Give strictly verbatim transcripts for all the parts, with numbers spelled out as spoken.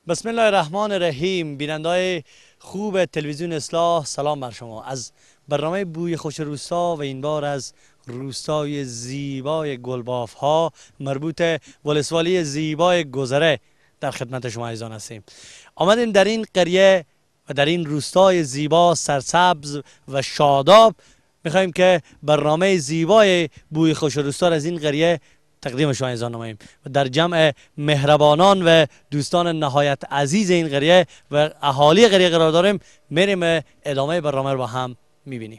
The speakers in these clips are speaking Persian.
بسم الله الرحمن الرحیم. بینندای خوب تلویزیون اصلاح، سلام بر شما. از برنامه بوی خوش روستا و این بار از روستای زیبای گلباف ها مربوط ولسوالی زیبای گذره در خدمت شما عزیزان هستیم. آمدیم در این قریه و در این روستای زیبا سرسبز و شاداب، میخوایم که برنامه زیبای بوی خوش روستا از این قریه تقدیم شما عزیزان نماییم و در جمع مهربانان و دوستان نهایت عزیز این قریه و اهالی قریه قرار داریم. میریم ادامه برنامه رو با هم میبینیم.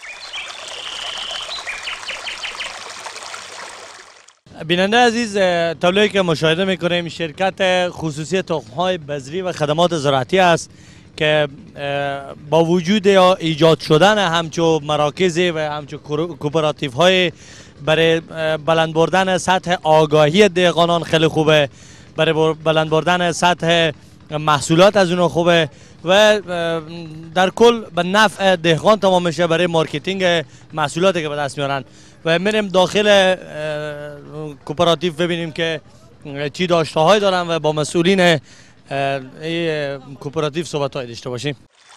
بیننده عزیز، طبعی که مشاهده میکنیم شرکت خصوصی تخم‌های بذری و خدمات زراعتی است که با وجود یا ایجاد شدن همچو مراکزی و همچو کوپراتیف های برای بلند بردن سطح آگاهی دهقانان خیلی خوبه، برای بلند بردن سطح محصولات از اونها خوبه و در کل به نفع دهقان تمام میشه برای مارکتینگ محصولاتی که به دست میارن. و میریم داخل کوپراتیف ببینیم که چی داشته های دارن و با مسئولین این کوپراتیف صحبت های داشته باشیم.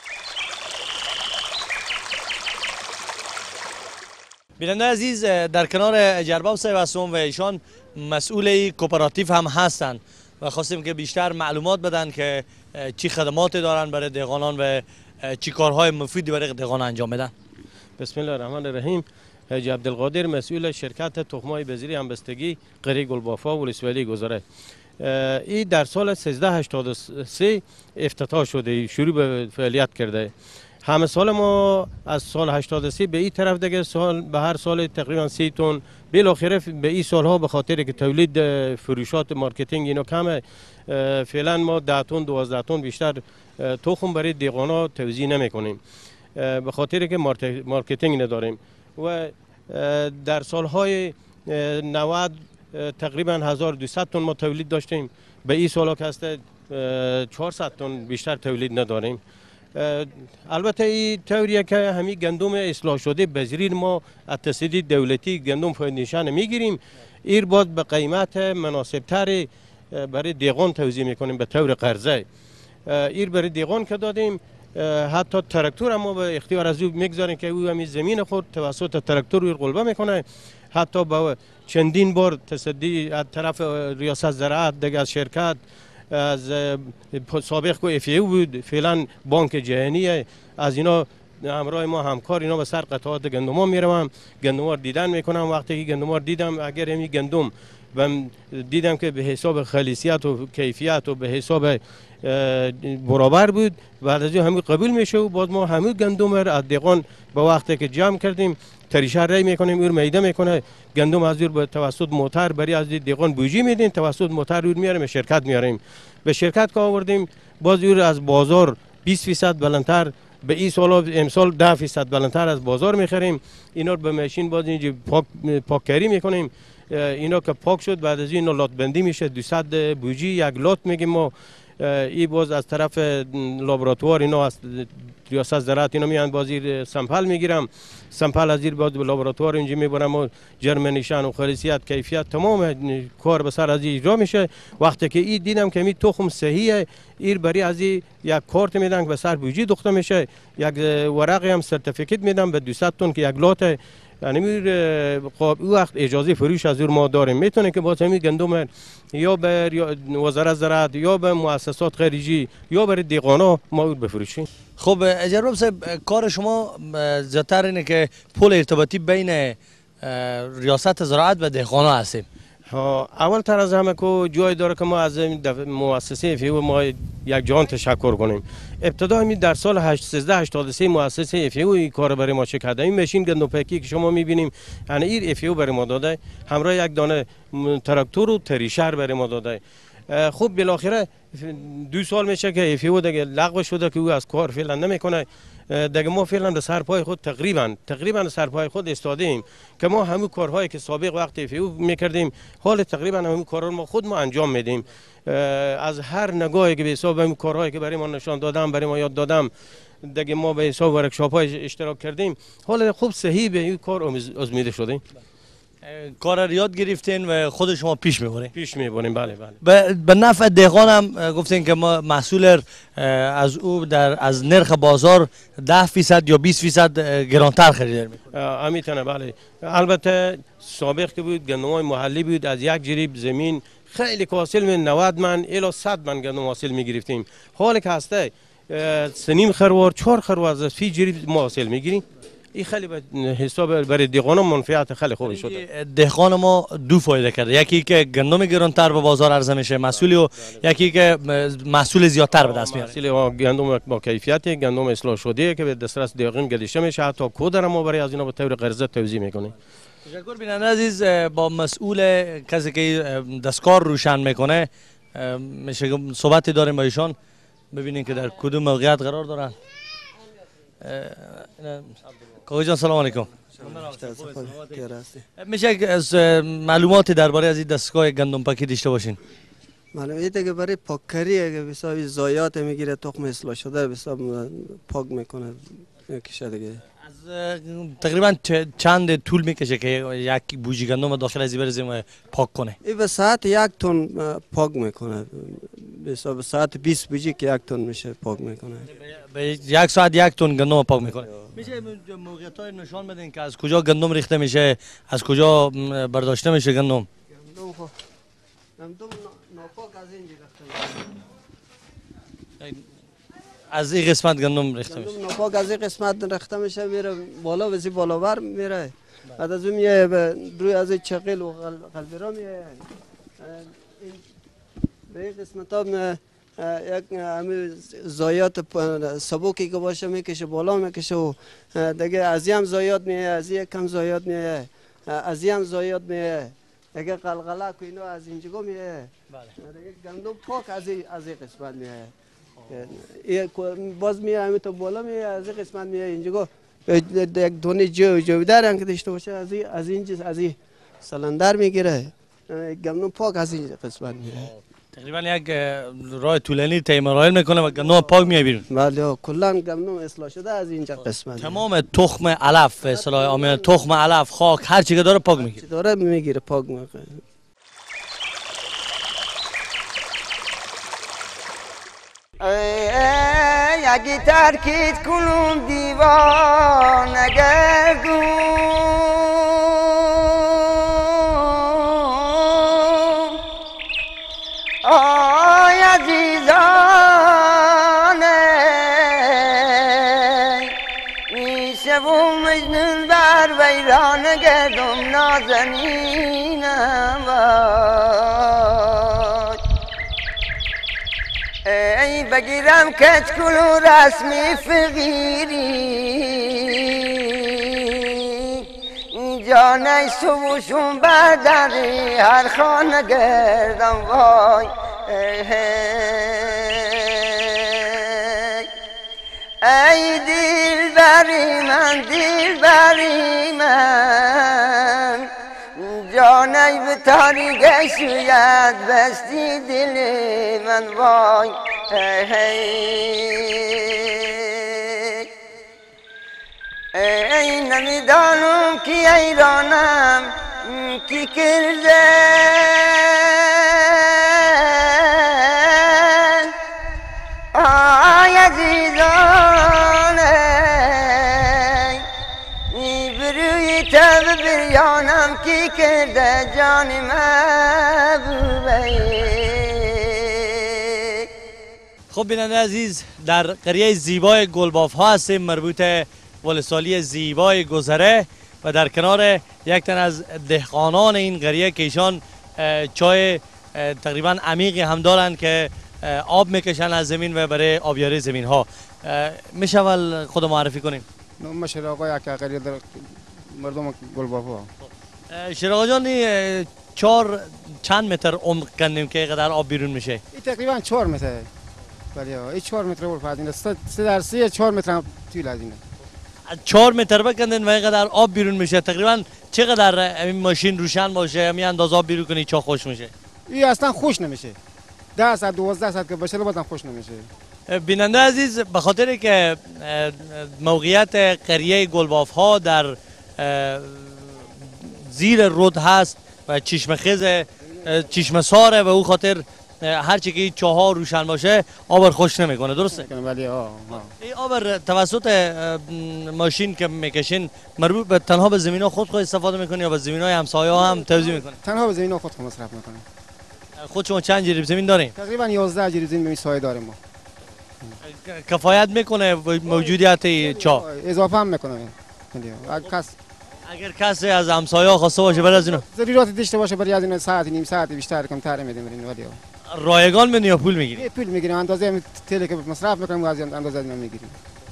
بیننده عزیز، در کنار جرباب صاحب هستم و ایشان مسئول کوپراتیف هم هستند و خواستیم که بیشتر معلومات بدن که چی خدماتی دارن برای دهقانان و چی کارهای مفیدی برای دهقانان انجام بدن. بسم الله الرحمن الرحیم. حاجی عبدالقادر، مسئول شرکت تخم‌های بذری همبستگی قریه گلبافا ولسوالی گذره. این در سال سیزده هشتاد و سه افتتاح شده، شروع به فعالیت کرده. همه سال ما از سال هشتاد و سه به این طرف دیگه سال به هر سال تقریبا سی تن، بالاخره به این سالها به خاطر که تولید فروشات مارکتینگ اینا کمه، فعلا ما ده تن دوازده تن بیشتر تخم برای دهقانا توزیع نمی کنیم به خاطر که مارکتینگ نداریم. و در سالهای نود تقریبا هزار و دویست تن ما تولید داشتیم، به این سالا که هست چهارصد تن بیشتر تولید نداریم. البته این طوریه که همین گندم اصلاح شده بذری ما از تصدیق دولتی گندم فاید نشان میگیریم، این باز به قیمت مناسب تر برای دهقان توزیع میکنیم به طور قرضه. این برای دهقان که دادیم، حتی تراکتور هم ما به اختیار از او میگذاریم که او همین زمین خود توسط تراکتور رو قلبه میکنه. حتی با چندین بار تصدی از طرف ریاست زراعت دیگه از شرکت از سابق کو اف ای بود، فعلا بانک جهانی از اینا همراه ما همکار اینا به سر قطعات گندم میروم، گندم رو دیدن میکنم. وقتی که گندم رو دیدم، اگر همین گندم و دیدم که به حساب خلیصیت و کیفیت و به حساب برابر بود، بعد از همین قبول میشه و باز ما همین گندم رو از دهقان به وقتی که جمع کردیم تریشه ری میکنیم، اون میده میکنه گندم از اون به توسط موتر برای از دهقان بوجی میدین، توسط موتر اون میاریم به شرکت میاریم. به شرکت که آوردیم باز اون از بازار بیست فیصد بلندتر، به این سال امسال ده فیصد بلندتر از بازار میخریم. اینا رو به ماشین باز اینجا پاک پاککاری میکنیم. اینا که پاک شد بعد از این لات بندی میشه، دویست بوجی یک لات میگیم ما. ای باز از طرف لابراتوار اینا از ریاست زراعت اینا میان بازی سمپل میگیرم، سمپل از این باز به لابراتوار اینجا میبرم و جرمنیشن و خلیصیت کیفیت تمام کار به سر از اجرا میشه. وقتی که این دیدم که می تخم صحیحه، این برای از یک کارت میدن به سر بوجی دوخته میشه، یک ورقی هم سرتیفیکیت میدم به دویست تن که یک لات، یعنی او وقت اجازه فروش از ما داریم. میتونه که باز همین گندم یا به وزارت زراعت یا به مؤسسات خارجی یا برای دهقانا ما بفروشیم. خب جرباب صاحب، کار شما زیادتر اینه که پل ارتباطی بین ریاست زراعت و دهقانا هستیم. اول تر از همه که جای داره که ما از مؤسسه اف ای او ما یک جان تشکر کنیم. ابتدا همین در سال سیزده هشتاد و سه مؤسسه اف ای او این کار برای ما چه کرده. این ماشین گندم پاکی که شما میبینیم، یعنی این اف ای او برای ما داده، همراه یک دانه تراکتور و تریشر برای ما داده. خب بالاخره دو سال میشه که اف ای او دیگه لغو شده که او از کار فعلا نمیکنه. دیگه ما فعلا به سرپای خود تقریبا تقریبا سرپای خود استادیم که ما همون کارهایی که سابق وقت اف ای او میکردیم حال تقریبا همون کارا ما خود ما انجام میدیم. از هر نگاهی که به حساب همون کارهایی که برای ما نشان دادم، برای ما یاد دادم، دیگه ما به حساب ورکشاپ های اشتراک کردیم، حال خوب صحیح به این کار امیده شدیم. کار را یاد گرفتین و خود شما پیش میبرین؟ پیش میبریم بله بله. به به نفع دهقان هم گفتین که ما محصول از او در از نرخ بازار ده فیصد یا بیست فیصد گرانتر خریدار میکنه. امیتونه بله. البته سابق که بود گندمای محلی بود، از یک جریب زمین خیلی حاصل می نود من الی صد من گندم حاصل می گرفتیم. حالی که هسته سنیم خروار چهار خروار از فی جریب ما حاصل می گیریم. این خیلی به حساب برای دهقان منفعت خیلی خوبی شده. دهقان ما دو فایده کرده، یکی که گندم گرانتر به بازار عرضه میشه محصولی و یکی که محصول زیادتر به دست میاره. محصول گندم با کیفیت، گندم اصلاح شده که به دسترس دهقان گلیشه میشه، حتی کد ما برای از اینا به طور قرضه توزیع میکنیم. تشکر. بیننده عزیز، با مسئول کسی که دستکار روشن میکنه میشه صحبتی داریم با ایشان، ببینیم که در کدوم موقعیت قرار دارن. کاغی جان سلام علیکم. میشه از معلوماتی درباره از این دستگاه گندم پاکی داشته باشین؟ معلوماتی که برای پاککاری اگه بسیار زایات میگیره، تخم اصلاح شده بسیار پاک میکنه کشه دیگه. از تقریبا چند طول میکشه که یک بوجی گندم داخل از برزیم پاک کنه؟ این به ساعت یک تن پاک میکنه، به ساعت بیست بوجی که یک تن میشه پاک میکنه. به یک ساعت یک تن گندم پاک میکنه. میشه موقعیت های نشان بدین که از کجا گندم ریخته میشه، از کجا برداشته میشه گندم؟ گندم خب گندم ناپاک از اینجا ریخته میشه. از این قسمت گندم ریخته میشه. گندم ناپاک از این قسمت ریخته میشه، میره بالا وزی بالاور میره. بعد از اون میه روی از چقیل و قلبرا میه. به این قسمت ها یک همه زایات سبوکی که باشه میکشه بالا میکشه و دیگه از هم زایات میه، از یک کم زایات میه، از هم زایات میه، دیگه قلقله که اینا از اینجا میه. دیگه گندم پاک از از این قسمت میه. باز میه همه تا بالا میه، از این قسمت میه اینجا یک دونه جو جو دارن که داشته باشه، از این از اینجا از این سلندر میگیره. گندم پاک از این قسمت میره. تقریبا یک راه طولانی طی مراحل میکنه و گندم پاک میاد بیرون. بله کلا گندم اصلاح شده از اینجا قسمت. تمام تخم علف، اصطلاح عامی تخم علف، خاک، هر چی که داره پاک میگیره. داره میگیره پاک میکنه. یکی ترکیت کنم دیوانه گردون، آی عزیزانه میشه و مجنون بر ویران گردم نازنینم وای. ای بگیرم کچکول و رسمی فقیری، جانه صبحشون برداری هر خانه گردم وای. ای دل بری من دل بری من، جانه به تاریک شوید بستی دل من وای. ای نمیدانم کی ایرانم کی کرده، آی عزیزانه بروی تب بریانم کی کرده جانی محبوبه. خب بیننده عزیز، در قریه زیبای گلباف ها هستیم، مربوط ولسوالی زیبای گذره و در کنار یک تن از دهقانان این قریه که ایشان چای تقریبا عمیقی هم دارن که آب میکشن از زمین و برای آبیاری زمین ها. میشه اول خود معرفی کنیم؟ نام شراقا یک قریه در مردم گلباف ها. شراقا جان چهار چند متر عمق کندیم که اینقدر آب بیرون میشه؟ این تقریبا چهار متر. بله این چهار متر ول فرض اینه. سه در سه چهار متر طول از اینه. چهار متر بکندن و اینقدر آب بیرون میشه. تقریبا چقدر این ماشین روشن باشه همین اندازه آب بیرون کنی چا خوش میشه؟ این اصلا خوش نمیشه. ده ساعت دوازده ساعت که باشه بازم خوش نمیشه. بیننده عزیز، به خاطر که موقعیت قریه گلباف ها در زیر رود هست و چشمه خیز چشمه ساره و او خاطر هر چی که چاها روشن باشه آب خوش نمیکنه، درسته؟ ولی آه این آب توسط ماشین که میکشین مربوط به تنها به زمین ها خود خود استفاده میکنه یا به زمین های همسایه ها هم توزیع میکنه؟ تنها به زمین ها خود خود مصرف میکنه. خود شما چند جریب زمین دارین؟ تقریبا یازده جریب زمین به سایه داریم ما. کفایت میکنه موجودیت چا؟ اضافه هم میکنه. اگر کس اگر کسی از همسایه ها خواسته باشه برای از اینو ضرورت داشته باشه برای از این ساعت نیم ساعت بیشتر کم تر میدیم برین ولی رایگان میدین یا پول میگیرین؟ پول میگیریم، اندازه تیلی که مصرف میکنیم از اندازه اینا میگیریم.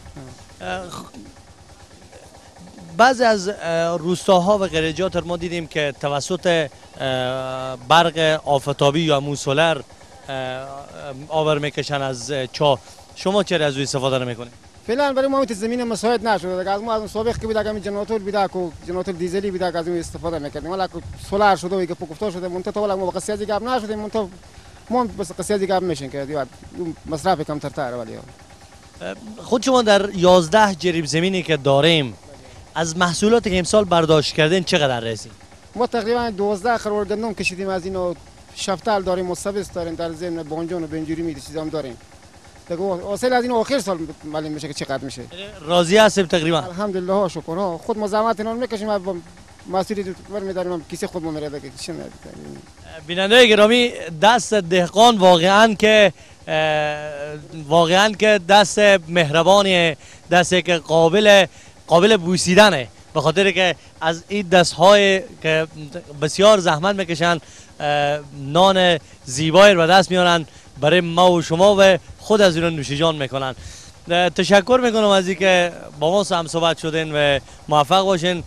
بعضی از روستاها و غیرجات ما دیدیم که توسط برق آفتابی یا موسولر آور میکشن از چا. شما چرا از او استفاده نمیکنید؟ فعلا برای ما زمین مساعد نشده دیگه. از ما از سابق که بیداگم جنراتور بیدا کو جنراتور دیزلی بیدا از اون استفاده میکردیم، ولی سولار شده و که پوکفتار شده منتها ولی ما قصیازی گاب نشده منتها ما بس قصیازی گاب میشین که دیگه مصرف کم تر تر. ولی خود شما در یازده جریب زمینی که داریم از محصولاتی که امسال برداشت کردین چقدر رسید؟ ما تقریبا دوازده خروار گندم کشیدیم، از اینو شفتال داریم و سبز داریم، در ضمن بانجان و بنجوری می چیزام داریم. دیگه اصل از این آخر سال معلوم میشه که چقدر میشه. راضی هستیم تقریبا؟ الحمدلله شکر. ها خود ما زحمت اینا میکشیم، مسئولیت برمیداریم کسی خود ما میره دیگه. بیننده گرامی، دست دهقان واقعا که واقعا که دست مهربانی، دستی که قابل قابل بوسیدنه، به خاطر که از این دست‌های که بسیار زحمت میکشن نان زیبایی رو دست میارن برای ما و شما و خود از اینا نوش جان میکنن. تشکر میکنم از اینکه با ما هم صحبت شدین و موفق باشین.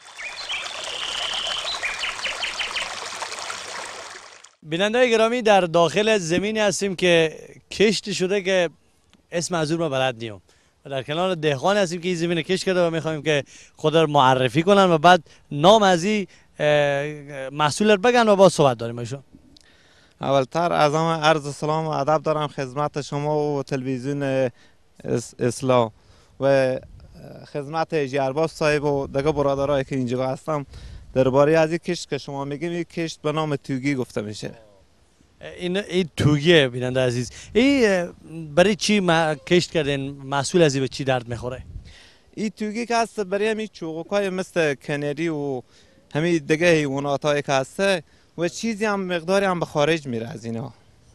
بیننده گرامی، در داخل زمینی هستیم که کشت شده که اسم از اون ما بلد نیم و در کنار دهقان هستیم که این زمین کشت کرده و میخوایم که خود رو معرفی کنن و بعد نام از این محصول رو بگن و با صحبت داریم باشون. اولتر از همه عرض سلام و ادب دارم خدمت شما و تلویزیون اصلاح و خدمت جرباس صاحب و دیگه برادرایی که اینجا هستم. درباره از این کشت که شما میگیم، این کشت به نام توگی گفته میشه. این این توگیه بیننده عزیز. این برای چی ما کشت کردین؟ محصول از این به چی درد میخوره؟ این توگی که هست برای همین چوغکای مثل کنری و همین دیگه حیواناتایی که هسته و چیزی هم مقداری هم به خارج میره از اینا.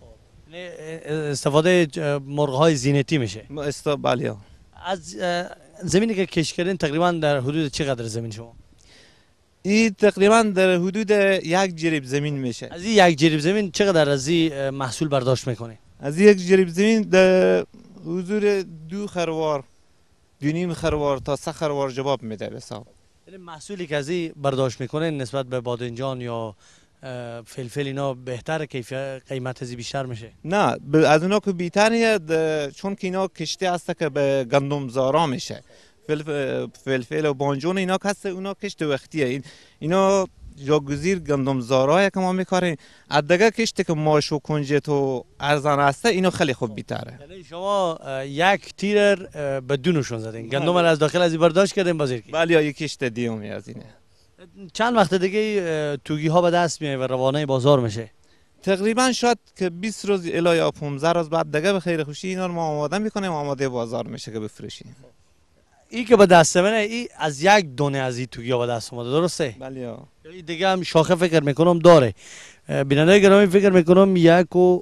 استفاده مرغ‌های زینتی میشه. استقبالی ها. از زمینی که کشت کردین تقریبا در حدود چقدر زمین شما؟ این تقریبا در حدود یک جریب زمین میشه. از این یک جریب زمین چقدر از این محصول برداشت میکنه؟ از یک جریب زمین در حضور دو خروار دو نیم خروار تا سه خروار جواب میده به حساب. یعنی محصولی که از این برداشت میکنه نسبت به بادنجان یا فلفل اینا بهتره، کیفیت قیمت از بیشتر میشه؟ نه از اونا که بیتره، چون که اینا کشتی هست که به گندم زارا میشه. فلفل, فلفل و بانجون اینا کسته اونا کشت وقتیه. این اینا جاگزیر گندم زارای که ما میکاریم. از دیگه کشتی که ماش و کنجت و ارزان هسته اینا خیلی خوب بیتره. یعنی شما یک تیرر به دونشون زدین، گندم از داخل از این برداشت کردین بازیر کی؟ بله، یک کشت دیومی از اینه. چند وقت دیگه توگی ها به دست میاد و روانه بازار میشه؟ تقریبا شاید که بیست روز الی یا پانزده روز بعد دیگه به خیر خوشی اینا رو ما آماده میکنیم، آماده بازار میشه که بفروشیم. این که به دست منه، این از یک دونه از این توگی ها به دست اومده، درسته؟ بله. این دیگه هم شاخه فکر میکنم داره. بیننده گرامی فکر میکنم یک و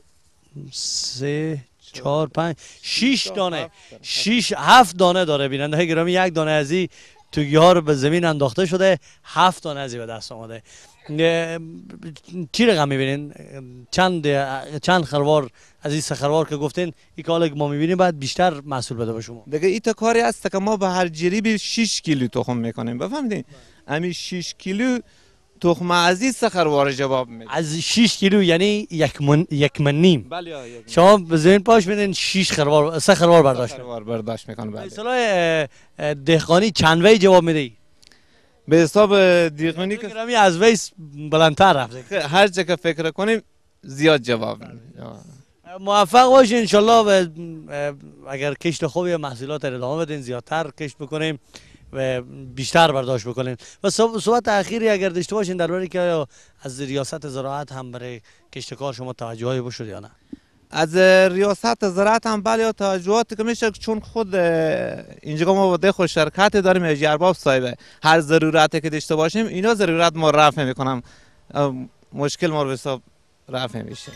سه چهار پنج شش دانه شش هفت دانه داره. بیننده گرامی یک دانه از این توگی ها رو به زمین انداخته شده، هفت دانه از این به دست آمده. چی رقم میبینین؟ چند چند خروار از این سه خروار که گفتین این کالا که ما میبینیم بعد بیشتر محصول بده به شما؟ دیگه این تا کاری هست که ما به هر جریب شش کیلو تخم میکنیم، بفهمید؟ همین شش کیلو تخم از این سه خروار جواب میده. از شش کیلو یعنی یک من یک من نیم. بله. شما به زمین پاش میدین شش خروار سه خروار برداشت خروار برداشت میکنه. بله. اصلا دهقانی چند وی جواب میده؟ به حساب دیگانی که گرامی از ویس بلندتر رفته، هر جا که فکر کنیم زیاد جواب میده. موفق باشین ان و اگر کشت خوبی محصولات رو ادامه بدین، زیادتر کشت بکنیم و بیشتر برداشت بکنین. و صحبت اخیری اگر داشته باشین درباره که آیا از ریاست زراعت هم برای کشتکار شما توجهی بشد یا نه؟ از ریاست زراعت هم بله توجهاتی که میشه، چون خود اینجا ما بوده خود شرکت داریم از ارباب صاحب هر ضرورتی که داشته باشیم اینا ضرورت ما رفع میکنم، مشکل ما رو حساب رفع میشه.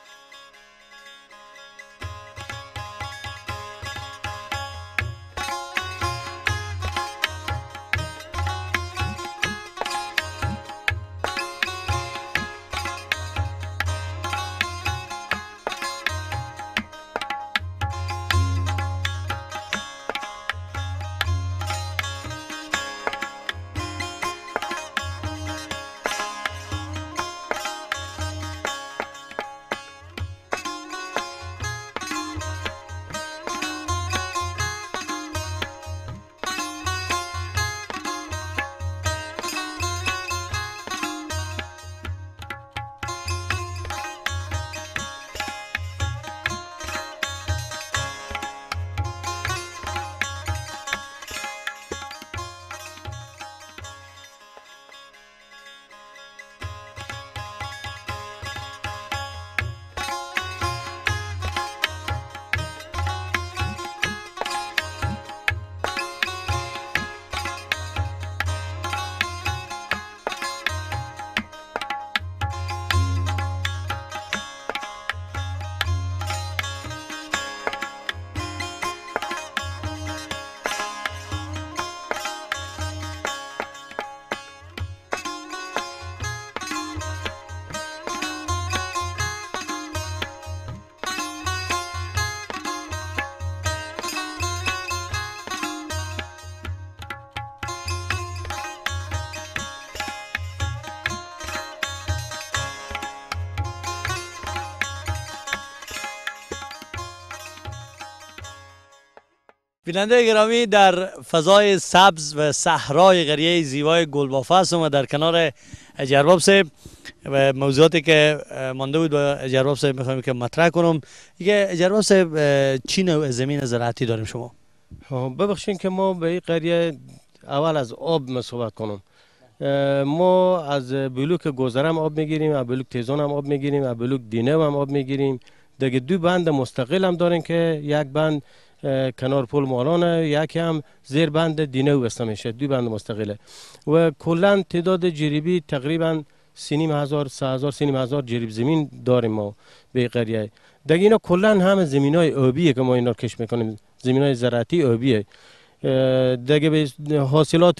بیننده گرامی، در فضای سبز و صحرای قریه زیبای گلبافه هستم و در کنار اجرباب صاحب و موضوعاتی که مانده بود با اجرباب صاحب میخوایم که مطرح کنم. دیگه اجرباب صاحب چی نوع زمین زراعتی داریم شما؟ ببخشید که ما به این قریه اول از آب صحبت کنم. ما از بلوک گذره هم آب میگیریم، از بلوک تیزان هم آب میگیریم، از بلوک دینه هم آب میگیریم. دیگه دو بند مستقل هم داریم که یک بند کنار پل مالانه، یکی هم زیر بند دینه وسته میشه، دو بند مستقله. و کلا تعداد جریبی تقریبا سینیم هزار سه هزار سینیم هزار جریب زمین داریم ما به قریه. دیگه اینا کلا هم زمینای آبیه که ما اینا کش میکنیم، زمینای زراعتی آبیه. دیگه به حاصلات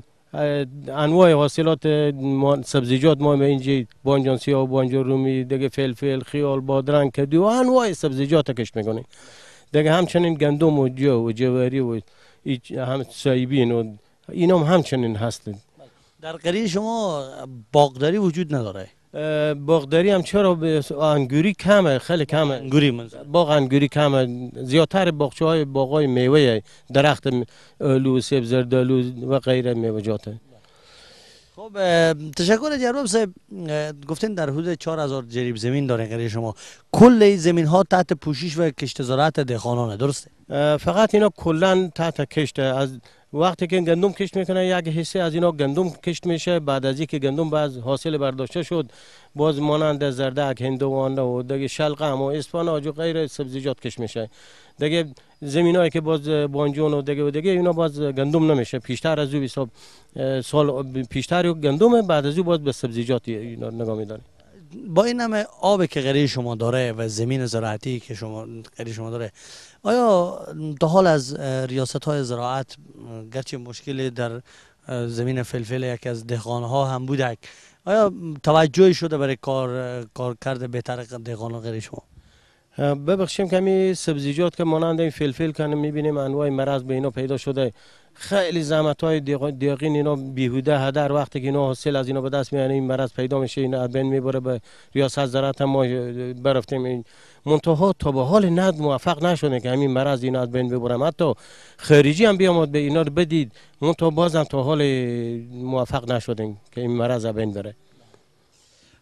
انواع حاصلات سبزیجات ما اینجا بانجان سیاه، بانجان رومی، دیگه فلفل، خیال، بادرنگ، کدو، انواع سبزیجات کش میکنیم. دیگه همچنین گندم و جو و جواری و هم سایبین و اینا هم همچنین هستند. در قریه شما باغداری وجود نداره؟ باغداری هم چرا انگوری کمه، خیلی کمه. انگوری منظور باغ انگوری کمه، زیادتر باغچه های باغای میوه، درخت آلو، سیب، زردآلو و غیره میوه‌جاته. خب تشکر جناب صاحب. گفتین در حدود چهار هزار جریب زمین دارین قریه شما. کل زمین ها تحت پوشش و کشت زراعت دهقانانه، درسته؟ فقط اینا کلا تحت کشت. از وقتی که گندم کشت میکنه یک حصه از اینا گندم کشت میشه، بعد از اینکه گندم باز حاصل برداشته شد باز مانند زردک، هندوانه و دیگه شلغم و اسفناج و غیره سبزیجات کشت میشه. دیگه زمینایی که باز بانجان و دیگه و دیگه اینا باز گندم نمیشه، پیشتر از او حساب سال پیشتر گندم، بعد از او باز به سبزیجات اینا نگاه می‌داریم. با این همه آب که قریه شما داره و زمین زراعتی که شما قریه شما داره، آیا تا حال از ریاست های زراعت گرچه مشکلی در زمین فلفل یک از دهقانها هم بوده، آیا توجهی شده برای کار کارکرد بهتر دهقانان قریه شما؟ ببخشیم که می سبزیجات که مانند این فلفل کنیم میبینیم انواع مرض به اینا پیدا شده. خیلی زحمت های دیقین اینا بیهوده هدر، وقتی که اینا حاصل از اینا به دست میانه این مرض پیدا میشه، اینا از بین میبره. به ریاست زراعت ما برفتیم، این منتها تا به حال ند موفق نشده که همین مرض اینا از بین ببرم. حتی خارجی هم بیامد به اینا رو بدید، منتها بازم تا حال موفق نشدیم که این مرض از بین بره.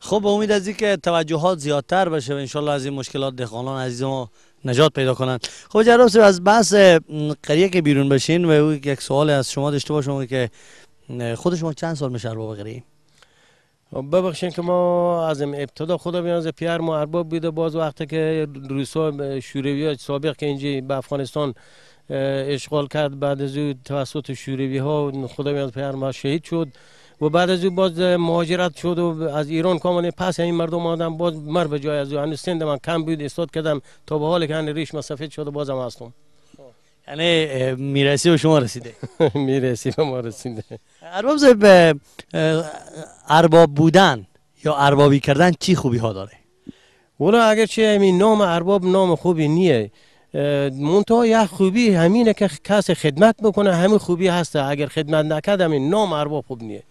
خب به امید از اینکه توجهات زیادتر بشه و انشالله از این مشکلات دهقانان عزیز ما نجات پیدا کنند. خب جناب صاحب از بحث قریه که بیرون بشین و یک سوال از شما داشته باشم که خود شما چند سال میشه ارباب قریه؟ ببخشید که ما از ابتدا خدا بیان پیر ما ارباب بوده، باز وقتی که روسا شوروی سابق که اینجا به افغانستان اشغال کرد، بعد از او توسط شوروی ها خدا بیان پیر ما شهید شد و بعد از او باز مهاجرت شد و از ایران کاملا پس این مردم آدم باز مر به جای از او هنوز سند من کم بود استاد کردم تا به حال که هنوز ریش سفید شده بازم هستم. یعنی میراثی به شما رسیده؟ میراثی به ما رسیده. ارباب صاحب ارباب بودن یا اربابی کردن چی خوبی ها داره؟ ولی اگر چه همین نام ارباب نام خوبی نیه، منتها یک خوبی همینه که کسی خدمت بکنه همین خوبی هسته، اگر خدمت نکرد همین نام ارباب خوب نیه.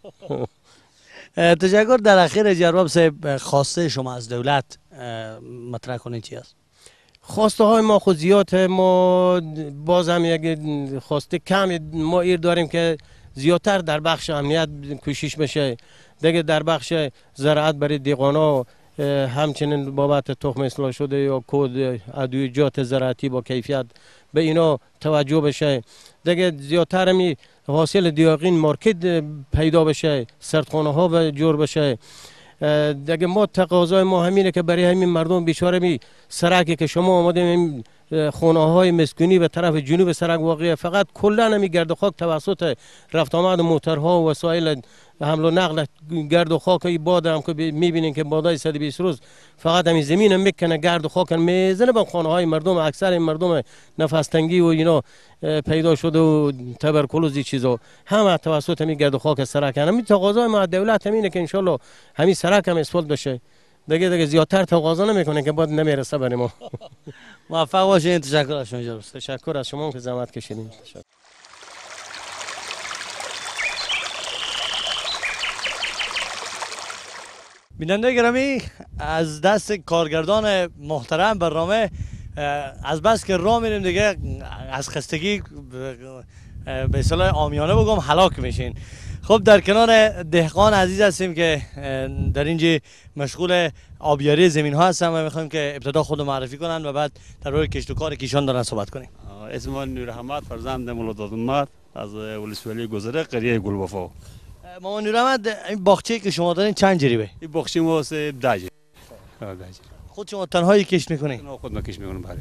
تشکر. در اخیر ارباب صاحب خواسته شما از دولت مطرح کنید چی است؟ خواسته های ما خود زیاد، ما باز هم یک خواسته کم ما ایر داریم که زیادتر در بخش امنیت کوشش بشه، دیگه در بخش زراعت برای دیقانا همچنین بابت تخم اصلاح شده یا کود ادویجات زراعتی با کیفیت به اینا توجه بشه، دیگه زیادتر همی حاصل دیاقین مارکت پیدا بشه، سردخانه ها جور بشه. دیگه ما تقاضای ما همینه که برای همین مردم بیچاره می سرکی که شما آمدیم خانه های مسکونی به طرف جنوب سرک واقعه، فقط کلا نمی گرد و خاک توسط رفت آمد موتورها و وسایل حمل و نقل گرد و خاک باد هم که میبینین که بادای صد و بیست روز فقط همین زمین میکنه گرد و خاک میزنه به خانه های مردم، اکثر این مردم نفس تنگی و اینا پیدا شده و تبرکلوز چیزا همه توسط همین گرد و خاک سرک. همین تقاضای ما دولت همینه که انشالله همین سرک هم اسفالت بشه، دیگه دیگه زیادتر تقاضا نمیکنه که بعد نمیرسه برای ما. موفق باشین. تشکر از شما جناب. تشکر از شما که زحمت کشیدین. بیننده گرامی، از دست کارگردان محترم برنامه از بس که راه میریم دیگه از خستگی به اصطلاح عامیانه بگم هلاک میشین. خب در کنار دهقان عزیز هستیم که در اینجا مشغول آبیاری زمین ها هستن و میخوایم که ابتدا خود معرفی کنن و بعد در روی کشت و کار کیشان دارن صحبت کنیم. اسم من نور احمد، فرزند مولا دادمات از ولسوالی گذره قریه گلبافا. مامان نور احمد، این باغچه‌ای که شما دارین چند جریبه؟ این باغچه ما سه ده جریبه. خود شما تنهایی کشت میکنین؟ نه خود ما کشت میکنم. بله.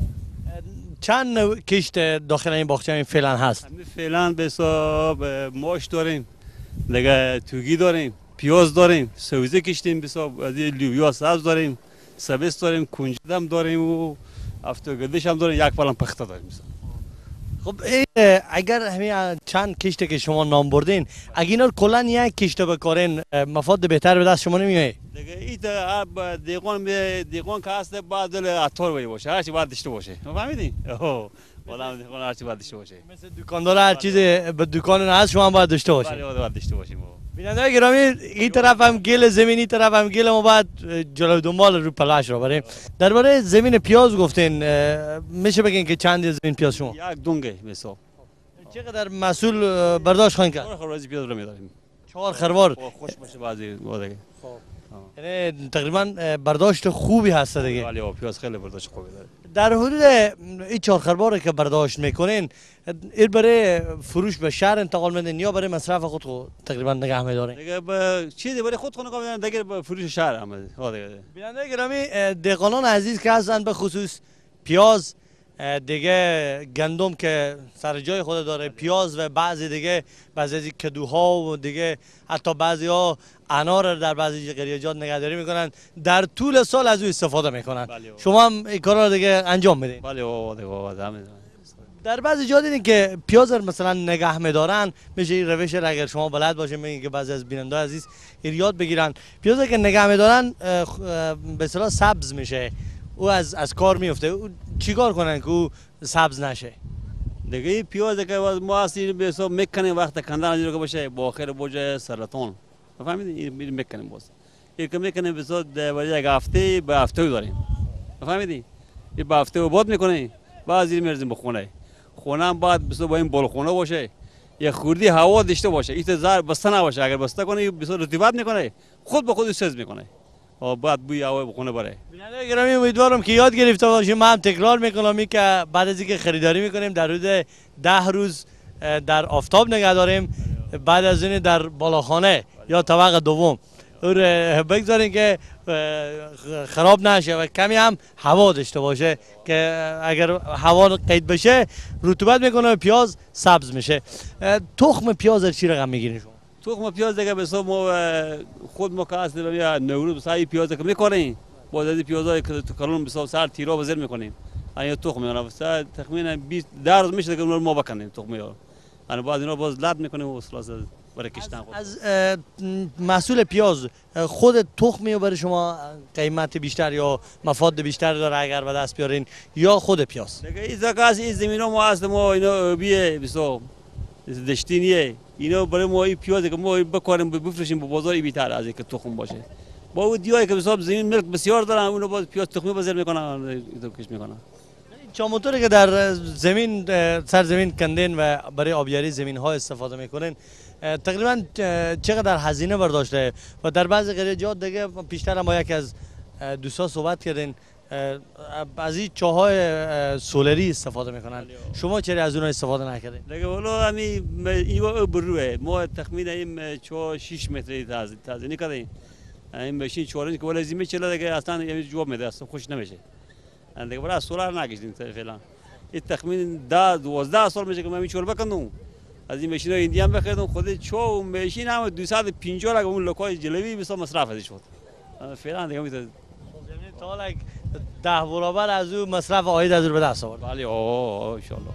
چند نوع کشت داخل این باغچه این فعلا هست؟ فعلا به حساب ماش داریم، دیگه توگی داریم، پیاز داریم، سبزی کشتیم، به حساب از لوبیا سبز داریم، سبز داریم، کنجدم داریم و افتوگدش هم داریم، یک پلن پخته داریم. خب اگر همین چند کشته که شما نام بردین، اگه اینا کلا یک کشته بکارین مفاد بهتر به دست شما نمیاد؟ دیگه این دیقان دیقان که هست باید دل عطار باید باشه، هر چی باید داشته باشه. فهمیدین؟ اوه والا دیقان هر چی باید داشته باشه. مثل دکاندار هر چیز به دکان هست شما باید داشته باشه. بله باید داشته باشیم. بیننده گرامی، این طرف هم گل زمینی، طرف هم گل، ما باید جلو دنبال رو پلاش رو بریم. درباره زمین پیاز گفتین، میشه بگین که چند زمین پیاز شما؟ یک دونگه مثلا. چقدر مسئول برداشت خواهید کرد؟ چهار خروار پیاز رو می‌داریم. چهار خروار. خوش باشه بعضی وقتا. یعنی تقریبا برداشت خوبی هست دیگه. بله پیاز خیلی برداشت خوبی داره. در حدود این چهار خروار که برداشت میکنین، این برای فروش به شهر انتقال میدین یا برای مصرف خود خود تقریبا نگه میدارین؟ دیگه به چیزی برای خود نگاه میدن، دیگه به فروش شهر هم دیگه. بیننده گرامی، دهقانان عزیز که هستن به خصوص پیاز، دیگه گندم که سر جای خود داره، پیاز و بعضی دیگه بعضی از کدوها و دیگه حتی بعضی ها انار در بعضی قریجات نگهداری میکنن، در طول سال از او استفاده میکنن. بله. شما هم این کارا دیگه انجام میدین؟ بله و دیگه در بعضی جا دیدین که پیاز مثلا نگه میدارن، میشه این روش را اگر شما بلد باشین میگین که بعضی از بیننده عزیز یاد بگیرن. پیاز که نگه میدارن به اصطلاح سبز میشه، او از از کار میفته. او چیکار کنن که او سبز نشه؟ دیگه پیاز که ما اصلا به حساب میکنیم وقت کندن اینجوری که باشه با آخر بوجه سرطان. فهمیدین؟ این میکنیم باز. این که میکنیم به حساب یک هفته به هفته داریم. فهمیدین؟ این به هفته بعد میکنیم. بعضی میرزیم به خونه. خونه هم باید به حساب این بالخونه باشه. یک خوردی هوا داشته باشه، این زار بسته نباشه. اگر بسته کنه بسیار رطوبت میکنه، خود به خود سوز میکنه و بعد بوی هوا بخونه بره. بیننده گرامی امیدوارم که یاد گرفته باشیم. ما هم تکرار میکنم این که بعد از اینکه خریداری میکنیم در حدود ده روز در آفتاب نگه داریم، بعد از این در بالاخانه یا طبق دوم اور بگذاریم که خراب نشه و کمی هم هوا داشته باشه که اگر هوا قید بشه رطوبت میکنه و پیاز سبز میشه. تخم پیاز چی رقم میگیرین شما؟ تخم پیاز دیگه به حساب ما خود ما که اصلا یا نوروز سعی پیاز که میکنیم، بعد از پیازای که تو کلون به حساب سر تیرا بزر میکنیم. این تخم میونه واسه تخمین بیست روز میشه که ما بکنیم تخم ها. انا بعد اینا باز لط میکنیم و خلاص برای کشتن خود. از محصول پیاز خود تخمی برای شما قیمت بیشتر یا مفاد بیشتر داره اگر به دست بیارین یا خود پیاز؟ دیگه این زکاس این زمینا ما اصلا ما اینا بیه بسو دشتینیه، اینا برای ما این پیاز که ما بکاریم بفروشیم به بازار بیشتر از اینکه تخم باشه. با اون دیایی که بساب زمین ملک بسیار دارن اونو باز پیاز تخمی بازار میکنن اینو کش میکنن. چاموتوری که در زمین سر زمین کندین و برای آبیاری زمین ها استفاده میکنین تقریبا چقدر هزینه برداشته و در بعضی قریه جات دیگه پیشتر هم با یکی از دوستا صحبت کردین از این چاهای سولری استفاده میکنن، شما چرا از اون استفاده نکردین؟ دیگه والا همین این بروه ما تخمین این چه شش متری تازه تازه نکردیم. این ماشین چهارنج که ولی زمین چلا دیگه اصلا یه جواب میده، اصلا خوش نمیشه. دیگه برای سولار نگیشتیم فعلا. این تخمین ده دوازده سال میشه که من چهار بکنم. از این ماشین های ایندی هم بخریدم خود چو ماشین هم دویست و پنجاه لگه اون لکای جلوی بسا مصرف ازش شد. فعلا دیگه میتونه تا حالا ده برابر از او مصرف عاید از او به دست آورد. بله آه ان شاء الله.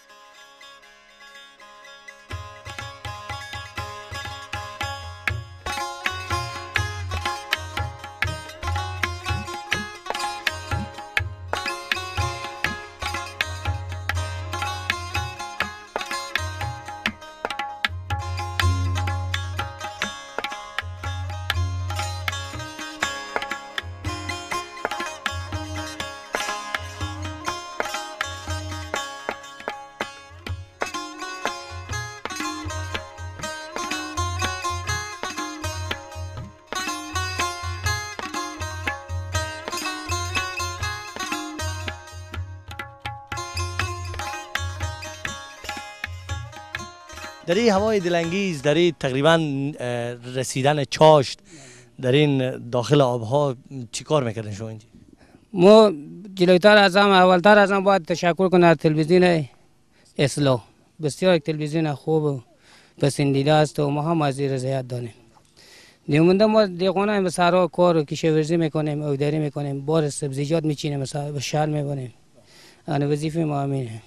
در این هوای دلانگیز، در این تقریبا رسیدن چاشت در این داخل آبها چی کار میکردین شما اینجا؟ ما جلوتر از هم اولتر از هم باید تشکر کنم از تلویزیون اصلاح، بسیار یک تلویزیون خوب و پسندیده است و ما هم از این رضایت داریم. دیمونده ما دیگونه به سرا کار و کشاورزی میکنیم، اوداری میکنیم، بار سبزیجات میچینیم، مثلا شل میبریم. آن وظیفه ما همینه.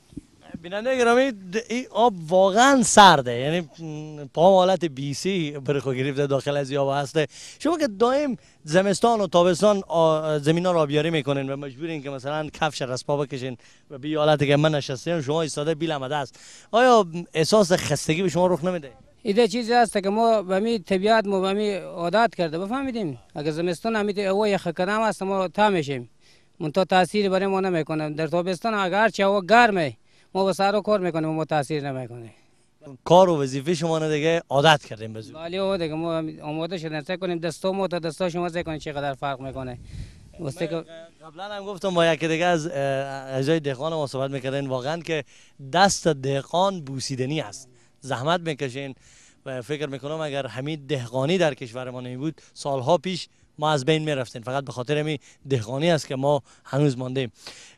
بیننده گرامی این آب واقعا سرده، یعنی پام حالت بیسی برخو گرفته داخل از آب هسته. شما که دائم زمستان و تابستان زمین ها را آبیاری میکنین و مجبورین که مثلا کفش از پا بکشین و به حالتی که من نشستم شما ایستاده بیل آمده است، آیا احساس خستگی به شما رخ نمیده؟ ایده چیزی هست که ما به می طبیعت ما به می عادت کرده بفهمیدیم. اگر زمستان همیت هوا یخ کدام است ما تا میشیم، منتها تاثیر برای ما نمیکنه. در تابستان اگر چه هوا گرمه ما با سر و کار میکنیم و ما تاثیر نمیکنه. کار و وظیفه شما دیگه عادت کردیم به زودی. بله او دیگه ما آماده شدیم سعی کنیم دستا ما تا دستا شما سعی کنیم چقدر فرق میکنه. قبلا هم گفتم با یکی دیگه از اعضای دهقان ما صحبت میکردین، واقعا که دست دهقان بوسیدنی است، زحمت میکشین و فکر میکنم اگر همین دهقانی در کشور ما نمی بود سالها پیش ما از بین میرفتیم. فقط به خاطر همین دهقانی است که ما هنوز ماندیم.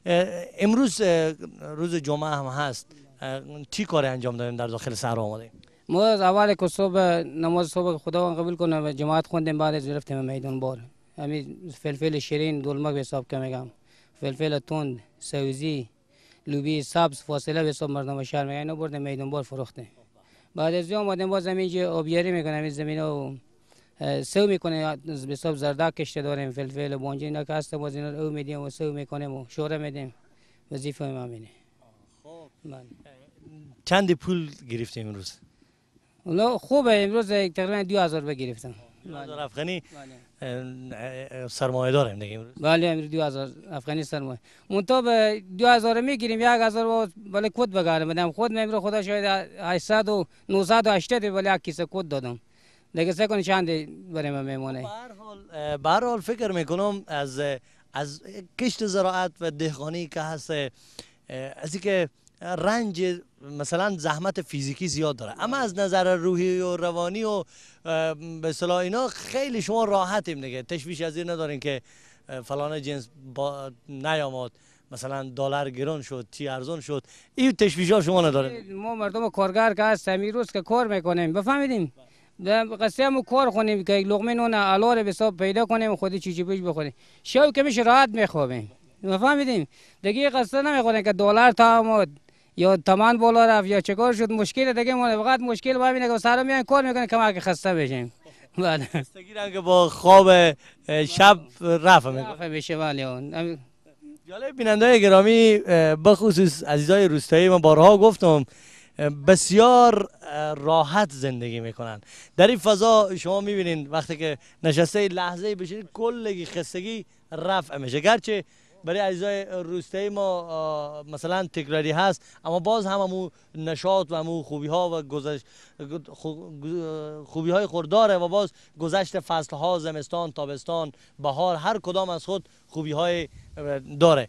امروز روز جمعه هم هست، چی کاری انجام دادیم در داخل صحرا آمدیم؟ ما از اول که صبح نماز صبح خداوند قبول کنه و جماعت خوندیم، بعد از رفتیم میدان بار. همین فلفل شیرین دلمک به حساب که میگم، فلفل تند، سبزی، لوبی سبز فاصله به حساب مردم شهر میگن اینو بردیم میدان بار فروختیم. بعد از اون اومدیم باز اینجا آبیاری میکنیم، این زمینا سو میکنیم به حساب زردک کشته داریم، فلفل بانجی اینا که هست باز اینا او میدیم و سو میکنیم و شوره میدیم. وظیفه ما همینه. چند پول گرفتیم امروز؟ والله خوبه، امروز تقریبا دو هزار بگرفتم. دو هزار افغانی. سرمایه داریم دیگه امروز. بله امروز دو هزار افغانی سرمایه منتها به دو هزار میگیریم یک هزار ولی کد بگارم بدم خود من خدا شاید هشتصد و نهصد و هشتاد ولی یک کیسه کد دادم دیگه سه کنی چند برای من میمونه. به هر حال به هر حال فکر میکنم از از کشت زراعت و دهقانی که هست از اینکه رنج مثلا زحمت فیزیکی زیاد داره، اما از نظر روحی و روانی و به اصطلاح اینا خیلی شما راحتیم دیگه، تشویش از این ندارین که فلان جنس با نیامد، مثلا دلار گران شد چی ارزان شد، این تشویشا شما ندارین. ما مردم کارگر که هست همین روز که کار میکنیم بفهمیدیم قصه همو کار خونیم که لقمه نون علار به حساب پیدا کنیم خودی چی چی پیش بخوریم، شب که میشه راحت میخوابیم بفهمیدیم دیگه قصه نمیخوریم که دلار تا آمد یا تمن بالا رفت یا چیکار شد مشکل دیگه ما فقط مشکل با همینه که سرا میان کار میکنه کما که خسته بشیم. بله خستگی که با خواب شب رفع میکنه رفع بشه. بله اون جالب. بیننده گرامی بخصوص عزیزای روستایی ما بارها گفتم بسیار راحت زندگی میکنن در این فضا. شما میبینین وقتی که نشسته لحظه بشید کلگی خستگی رفع میشه، گرچه برای عزیزای روستایی ما مثلا تکراری هست اما باز هم همون نشاط و همون خوبی ها و گذشت خوبی های خود داره و باز گذشت فصل ها زمستان تابستان بهار هر کدام از خود خوبی های داره.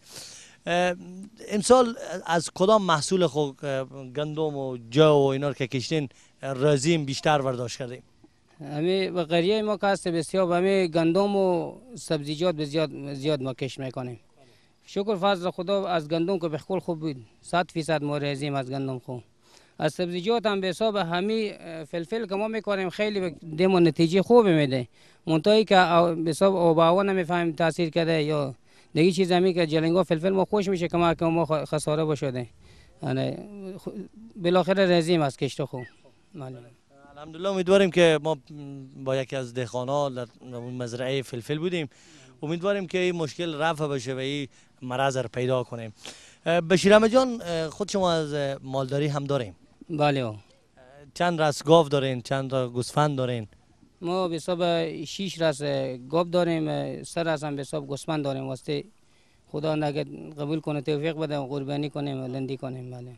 امسال از کدام محصول خود گندم و جو و اینا که کشتین رازیم بیشتر برداشت کردیم؟ همه به قریه ما که هست بسیار همه گندم و سبزیجات بسیار زیاد ما کشت میکنیم. شکر فضل خدا از گندم که بخول خوب بود، صد فیصد ما رازیم از گندم خوب. از سبزیجات هم به حساب همه فلفل که ما میکنیم خیلی دم و نتیجه خوب میده، منتهی که به حساب آب و هوا نمیفهمیم تاثیر کرده یا دیگه چیز همی که جلنگا فلفل ما خوش میشه که ما که ما خساره بشده، یعنی بالاخره رازیم از کشت خوب. الحمدلله امیدواریم که ما با یکی از دهقانا در مزرعه فلفل بودیم، امیدواریم که این مشکل رفع بشه و این مرض رو پیدا کنیم. بشیر احمد جان خود شما از مالداری هم داریم؟ بله. چند رس گاو دارین؟ چند تا گوسفند دارین؟ ما به حساب شش رس گاو داریم، سه رس هم به حساب گوسفند داریم، واسه خدا نگه قبول کنه توفیق بده قربانی کنیم و لندی کنیم. بله.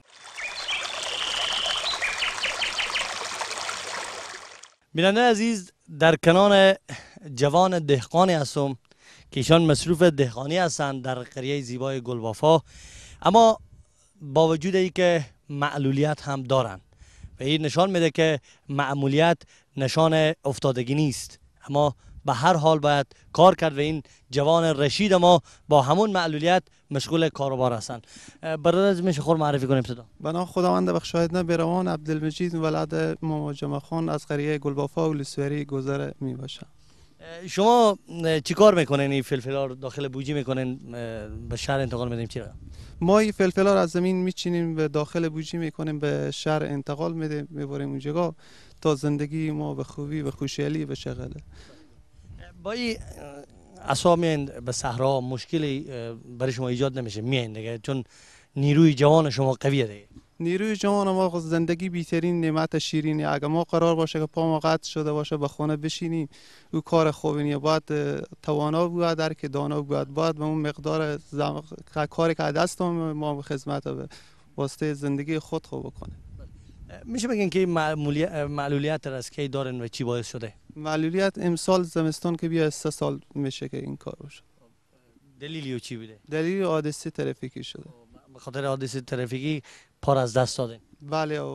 بیننده عزیز در کنار جوان دهقانی هستم که ایشان مصروف دهقانی هستند در قریه زیبای گلبافا، اما با وجود ای که معلولیت هم دارند و این نشان میده که معمولیت نشان افتادگی نیست، اما به هر حال باید کار کرد و این جوان رشید ما با همون معلولیت مشغول کاروبار هستند. برادر میشه خور معرفی کنیم ابتدا؟ بنا خداوند بخشایدنا بروان عبدالمجید ولد ماما جمع خان از قریه گلبافا و لسوری گذر می باشم. شما چی کار میکنین این فلفلا رو داخل بوجی میکنین به شهر انتقال میدیم چی؟ ما این فلفلا رو از زمین میچینیم و داخل بوجی میکنیم به شهر انتقال میدیم میبریم اونجا تا زندگی ما به خوبی و خوشحالی بشغله. با این اصلا میان به صحرا مشکلی برای شما ایجاد نمیشه میان دیگه، چون نیروی جوان شما قویه دیگه. نیروی جوان ما زندگی بیترین نعمت شیرینی، اگه ما قرار باشه که پا ما قطع شده باشه به خونه بشینیم او کار خوبی نیه، باید توانا بود در که دانا بود، باید به اون مقدار زم... کاری که دست ما به خدمت به واسطه زندگی خود خوب بکنه. میشه بگین که معلولیت را از کی دارن و چی باعث شده؟ معلولیت امسال زمستان که بیا سه سال میشه که این کار باشه. دلیلی و چی بوده؟ دلیل حادثه ترافیکی شده. به خاطر حادثه ترافیکی پار از دست دادین؟ بله. و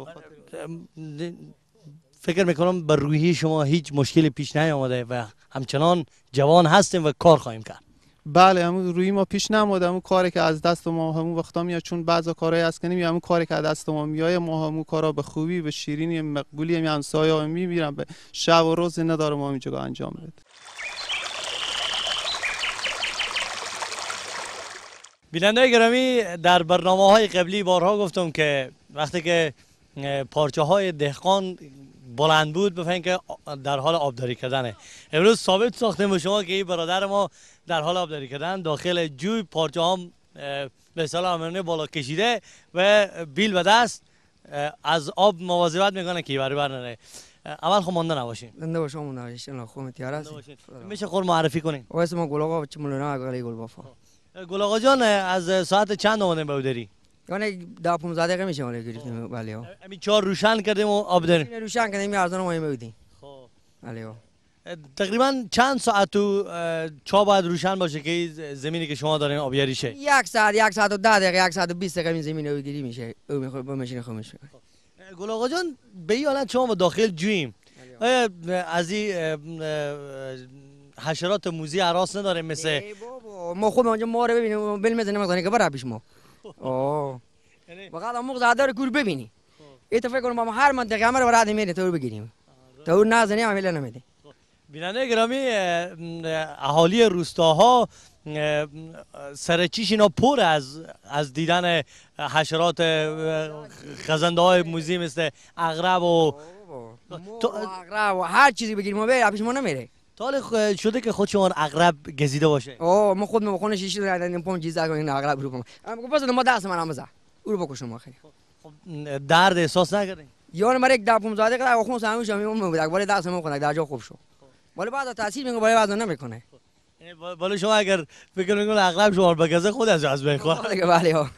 فکر میکنم بر روحی شما هیچ مشکلی پیش نیامده و همچنان جوان هستیم و کار خواهیم کرد. بله همون روی ما پیش نموده، همون کاری که از دست ما همون وقتا میاد، چون بعضا کارهای هست کنیم همون کاری که از دست ما میاد ما همون کارا به خوبی به شیرینی مقبولی هم همسایه‌ها میمیرن به شب و روز نداره ما اینجا انجام بده. بیننده گرامی در برنامه های قبلی بارها گفتم که وقتی که پارچه های دهقان بلند بود بفهمید که در حال آبداری کردنه. امروز ثابت ساختیم به شما که این برادر ما در حال آبداری کردن داخل جوی پارچه هم به اصطلاح امنه بالا کشیده و بیل و دست از آب مواظبت میکنه که بر بر نره. اول خود مانده نباشین. زنده باشم مونده باشین. خوب تیار است. میشه خود معرفی کنین؟ اسم ما گل آقا بچه مولانا قلی گل بافا. گل آقا جان از ساعت چند اومدین به اودری؟ یعنی ده پانزده دقیقه میشه ولی گرفتیم بله ها. همین چهار روشن کردیم و آب داریم. روشن کردیم ارزان مهم بودیم. خب. بله ها. تقریبا چند ساعت تو چا باید روشن باشه که زمینی که شما دارین آبیاری شه؟ یک ساعت یک ساعت و ده دقیقه یک ساعت و بیست دقیقه این زمین آبیاری میشه. او میخواد با ماشین خاموش کنه. گل آقا جان به این حالت شما با داخل جوییم. آیا از این حشرات موذی هراس نداره مثل ما خود اونجا ما رو ببینیم بل میزنیم مثلا که برا پیش ما. آه. فقط امو زاده رو کور ببینی. این تو فکر کنم ما هر منطقه همه رو برای میره تو بگیریم. تو نازنی عمل نمیده. بیننده گرامی اهالی روستاها سرچیش اینا پر از از دیدن حشرات خزنده های موذی مثل عقرب و تو عقرب و هر چیزی بگیریم ما به پیش ما نمیره. تا شده که خود شما عقرب گزیده باشه؟ اوه ما خود ما خونه شیشه دادیم پام چیزا کنیم عقرب رو پام. اما بس ما دست من امزا. او رو بکشم آخر. درد احساس نکردین؟ یار مرا یک ده پانزده دقیقه آخون ساموش میمون بود. ولی دست ما کنه در جا خوب شو. ولی بعد تاثیر میگه ولی بعد نمیکنه. ولی شما اگر فکر میکنید عقرب شما بگزه خود از از بین خورد. بله ها.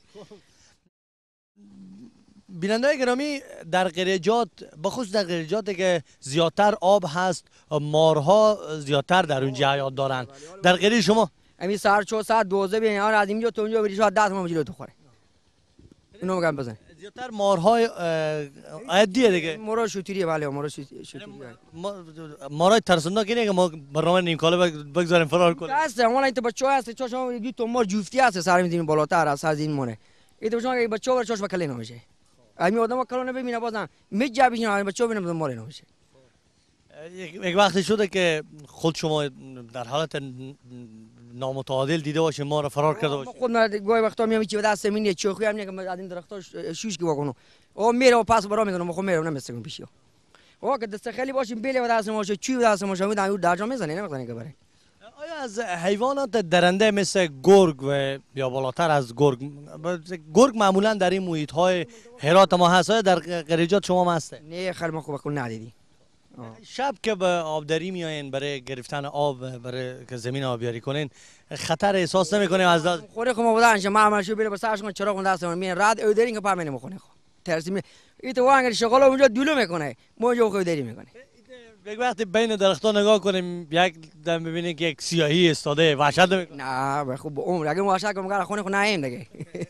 بیننده گرامی در قریجات بخصوص در قریجاتی که زیادتر آب هست مارها زیادتر در اونجا حیات دارن. در قریه شما همین ساعت چهار ساعت دوازده بیان یار از اینجا تا اونجا بری شاید ده تا جلو تو خوره. اینو میگم بزن. زیادتر مارهای عادیه دیگه. مارا شوتیریه بله مارا شوتیریه. مارای ترسناک اینه که ما برنامه نیم کاله بگذاریم فرار کنیم. هست اون این تو بچه هست چون شما دو تا مار جفتی هست سر میدین بالاتر از از این مونه. این تو شما بچه ور چش بکله نمیشه. امی آدم کلو نبینه بازم میجا بشین بچه ببینم مار نمیشه. یک وقتی شده که خود شما در حالت نامتعادل دیده باشه ما رو فرار کرده باشه؟ خود من گاهی وقتا میام چی دست زمین چوخی هم میگم از این درخت‌ها شوش کی واکنم او میره و پاس برام میکنم خود میرم نمیستم پیشو او که دست خیلی باشیم بیل و دست ما شو چی دست ما شو میدن در جا میزنه نمیکنه که بره. آیا از حیوانات درنده مثل گرگ و یا بالاتر از گرگ گرگ معمولا در این محیط های هرات ما هست در قریجات شما هسته؟ نه خیلی ما خوب کن ندیدی. شب که به آبداری میاین برای گرفتن آب برای که زمین آبیاری کنین خطر احساس نمیکنیم از دست خوره خو ما بودن ما عملشو بیره بساش کن چراغ دست من میان راد اودرینگ پا منو میخونه خو ترسی می این تو وانگ شغل اونجا دولو میکنه ما اونجا خو داری میکنه. یک وقتی بین درختان نگاه کنیم یک دم ببینید که یک سیاهی استاده وحشت نمیکنه؟ نه خوب عمر اگه وحشت کنم گار خونه خو نایم دیگه.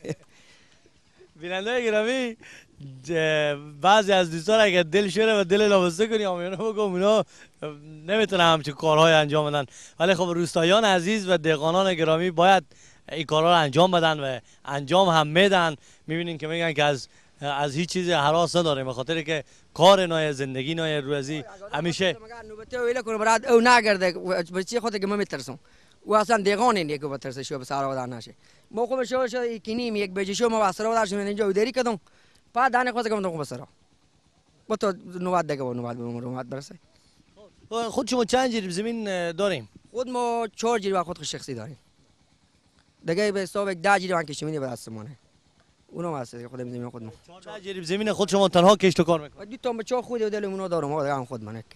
بیننده گرامی بعضی از دوستان اگر دل شوره و دل لابسته کنی آمیانه بگم اونا نمیتونه همچون کارهای انجام بدن ولی خب روستاییان عزیز و دهقانان گرامی باید این کارها رو انجام بدن و انجام هم میدن. میبینین که میگن که از از هیچ چیزی هراس نداره به خاطر که کار نای زندگی نای روزی همیشه نوبته ویل کنه برات او نگرده بچی خودت که ما میترسم و اصلا دهقان نیست که بترسه شو به سارا ودار نشه ما خوب شو شو کینیم یک بجی شو ما واسه ودار شو اینجا وداری کدوم بعد دانه خود کم تو بسرا با تو نوبت دیگه با نوبت به نوبت برسه. خود شما چند جریب زمین داریم؟ خود ما چهار جریب خود شخصی داریم دیگه به حساب ده جریب کشمینی به دستمونه اونم هست خودم زمین خود ما چهار جریب زمین خود شما تنها کشت و کار میکنید؟ دو تا بچه خود دل اونو دارم ما هم خود منه که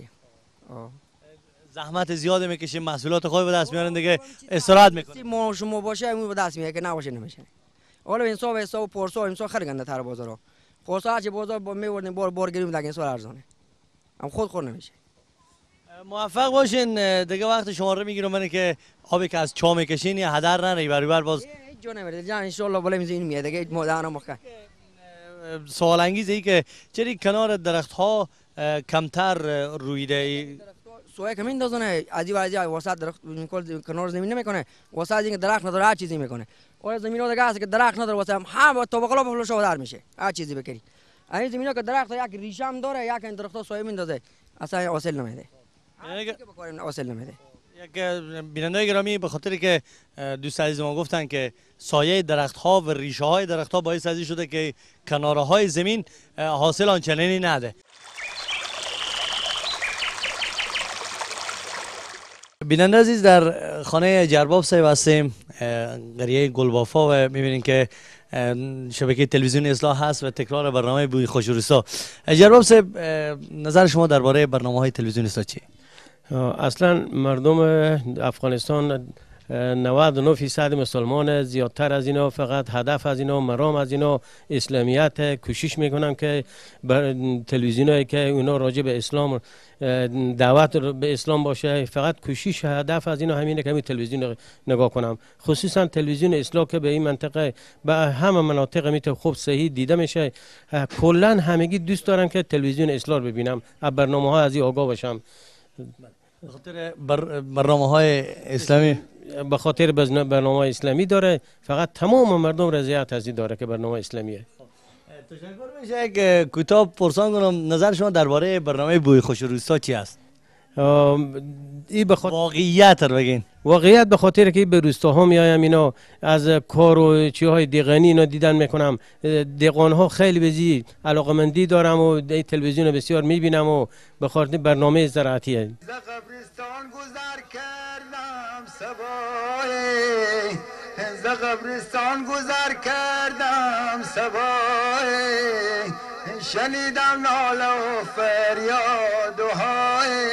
زحمت زیاد میکشیم محصولات خود به دست میارن دیگه استراحت میکنیم. ما شما باشه اون به دست میاره که نباشه نمیشه. حالا این صاحب حساب پرسو این صاحب خیلی گنده تر بازارا خلاص چه بازار با میوردن بار بار گیریم دیگه سوال ارزانه هم خود خور نمیشه. موفق باشین دیگه وقت شما رو میگیرم من که آبی که از چا میکشین یا هدر نره برابر باز هیچ جا نمیره جان ان شاء الله بالا میزین میاد دیگه مدانا مخه. سوال انگیزه ای که چرا کنار درخت ها کمتر رویده سوای کمین دازونه ازی و ازی وسط درخت میکل کنار زمین نمیکنه وسط اینکه درخت نداره هر چیزی میکنه اور زمینو دیگه است که درخت نداره واسه هم تو بغلا بغلا شو دار میشه هر چیزی بکری این زمینا که درخت یک ریشه هم داره یک این درخت سایه میندازه اصلا اصل نمیده یعنی که بکنیم اصل نمیده. یک بیننده گرامی به خاطر که دوست عزیز ما گفتن که سایه درخت ها و ریشه های درخت ها باعث ازی شده که کناره های زمین حاصل آنچنانی نده. بیننده عزیز در خانه جرباب صاحب هستیم، قریه گلبافا، و میبینیم که شبکه تلویزیون اصلاح هست و تکرار برنامه بوی خوش روستا. جرباب صاحب، نظر شما درباره برنامه های تلویزیون اصلاح چی؟ اصلا مردم افغانستان نود و نه فیصد مسلمان، زیادتر از اینا فقط هدف از اینا، مرام از اینا اسلامیت. کوشش میکنم که بر تلویزیونایی که اونا راجع به اسلام دعوت به اسلام باشه، فقط کوشش هدف از اینا همینه که همین تلویزیون نگاه کنم، خصوصا تلویزیون اصلاح که به این منطقه به همه مناطق میته خوب صحیح دیده میشه. کلا همگی دوست دارن که تلویزیون اصلاح ببینم، برنامه ها از این آگاه باشم. به خاطر بر برنامه های اسلامی، به خاطر برنامه اسلامی داره، فقط تمام مردم رضایت از این داره که برنامه اسلامیه. تشکر میشه که کوتاه پرسان کنم نظر شما درباره برنامه بوی خوش روستا چی است؟ ای به خاطر واقعیت رو بگین. واقعیت به خاطر که به روستاها میایم، اینا از کار و چیهای دیگانی اینا دیدن میکنم. دیگان ها خیلی بزی علاقمندی دارم و تلویزیون بسیار میبینم و به خاطر برنامه زراعتیه. ز قبرستان گذر کردم سبای، شنیدم ناله و فریاد و های،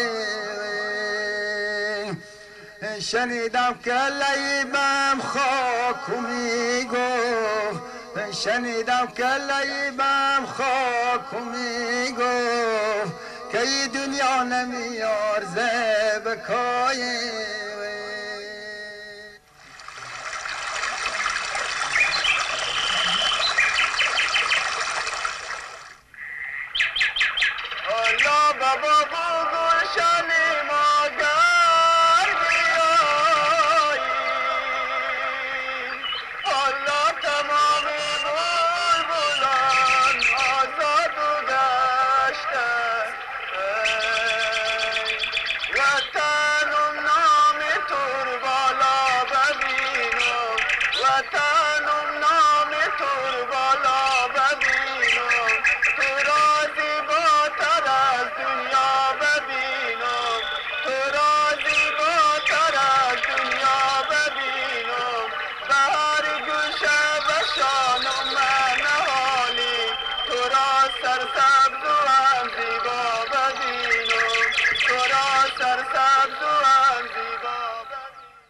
شنیدم که لیبم خاک میگفت، شنیدم که لیبم خاک میگفت که ای دنیا نمیارزه بکای. بابا گلشن ماگر بیایی، الله تمام بلبلان آزاد و گشتن، وطن و نام تور بالا ببینم، وطن و نام تور بالا ببینم، تو را زیباتر از دنیا ببینم، تو را زیباتر از دنیا ببینم، به هر گوشه بشانم من حالی، تو را سرسبز و هم زیبا ببینم، تو را سرسبز و هم زیبا ببینم.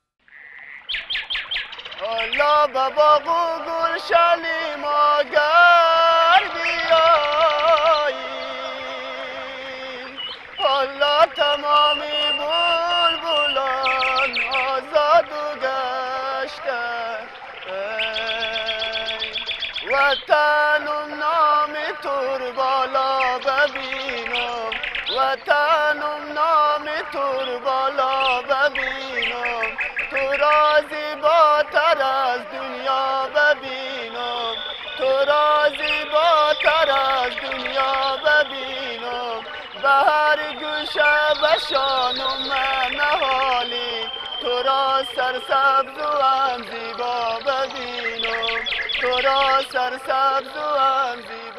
الله به باغ و گلشنی ماگر بیایی، الله تمامی بلبلان آزاد و گشتن، وطن و نام تور بالا ببینم، وطن و نام تور بالا ببینم، تو را زیباتر از دنیا ببینم، تو را زیباتر از دنیا ببینم، به هر گوشه بشانم من حالی، تو را سرسبز و هم زیبا ببینم، تو را سرسبز و هم زیبا